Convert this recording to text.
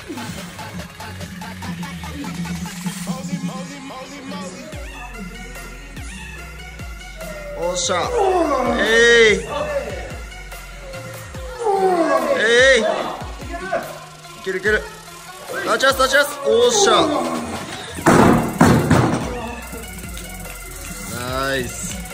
おっしゃ。えい。えい。いけるいける。タチャスタチャス。おっしゃ。ナイス。